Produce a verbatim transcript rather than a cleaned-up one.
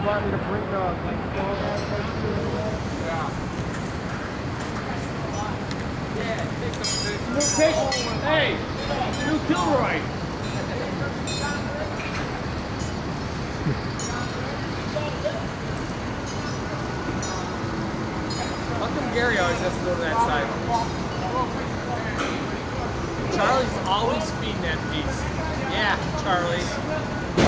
want me to bring the baseball out? Yeah. Yeah, take some New pitch. Hey, new Kilroy. How come Gary always has to go to that side? Charlie's always feeding that piece. Yeah, Charlie.